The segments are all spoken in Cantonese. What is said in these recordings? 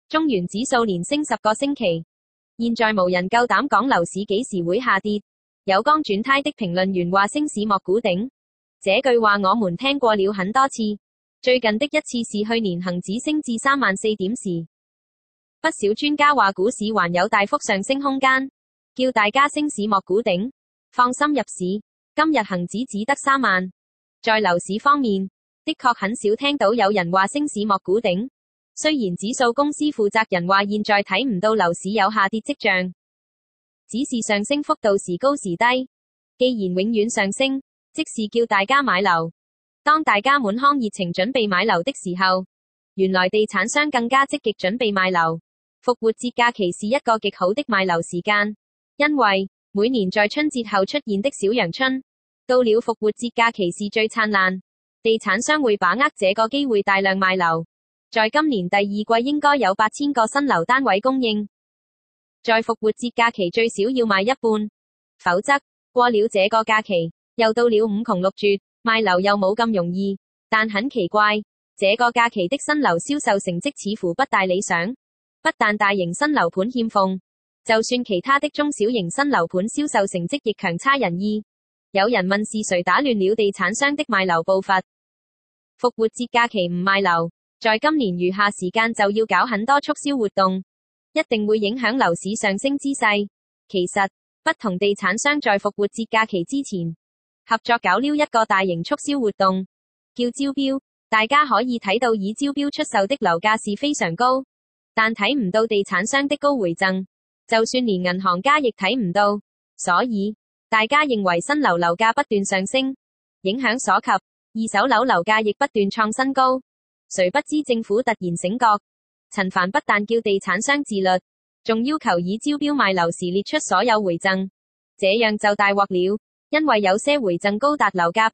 中原指數連升10個星期，現在無人夠膽講樓市幾時會下跌。有剛轉軚的評論員話升市莫估頂，這句話我們聽過了很多次。最近的一次是去年恒指升至34000點時，不少專家話股市還有大幅上升空間，叫大家升市莫估頂，放心入市。今日恒指只得3萬。在樓市方面，的確很少聽到有人話升市莫估頂。雖然指數公司負責人話現在睇唔到樓市有下跌跡象，只是上升幅度時高時低。既然永遠上升，即是叫大家買樓。當大家滿腔熱情準備買樓的時候，原來地產商更加積極準備賣樓。復活節假期是一個極好的賣樓時間，因為每年在春節後出現的小陽春，到了復活節假期是最燦爛，地產商會把握這個機會大量賣樓。在今年第二季應該有8000個新樓單位供應，在復活節假期最少要賣一半，否則過了這個假期，又到了5窮6絕，賣樓又冇咁容易。但很奇怪，這個假期的新樓銷售成績似乎不大理想，不但大型新樓盤欠奉，就算其他的中小型新樓盤銷售成績亦強差人意。有人問是誰打亂了地產商的賣樓步伐？復活節假期唔賣樓，在今年餘下時間就要搞很多促銷活動，一定會影響樓市上升之勢。其實，不同地產商在復活節假期之前，合作搞了一個大型促銷活動，叫招標。大家可以睇到以招標出售的樓價是非常高，但睇唔到地產商的高回贈，就算連銀行家亦睇唔到。所以，大家認為新樓樓價不斷上升，影響所及，二手樓樓價亦不斷創新高。誰不知政府突然醒覺，陳帆不但叫地產商自律，仲要求以招標賣樓時列出所有回贈，這樣就大鑊了，因為有些回贈高達樓價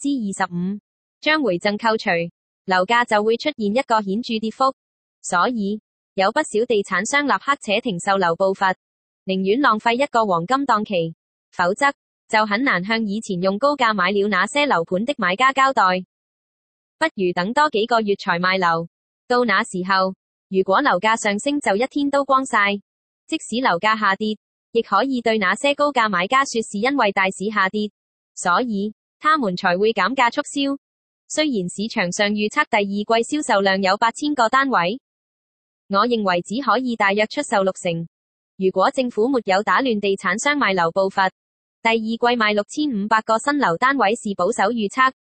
25%，將回贈扣除，樓價就會出現一個顯著跌幅。所以，有不少地產商立刻扯停售樓步伐，寧願浪費一個黃金檔期，否則就很難向以前用高價買了那些樓盤的買家交代。不如等多幾個月才賣樓，到那時候，如果樓價上升就一天都光晒，即使樓價下跌，亦可以對那些高價買家說是因為大市下跌，所以他們才會減價促銷。雖然市場上預測第二季銷售量有8000個單位，我認為只可以大約出售60%。如果政府沒有打亂地產商賣樓步伐，第二季賣6500個新樓單位是保守預測。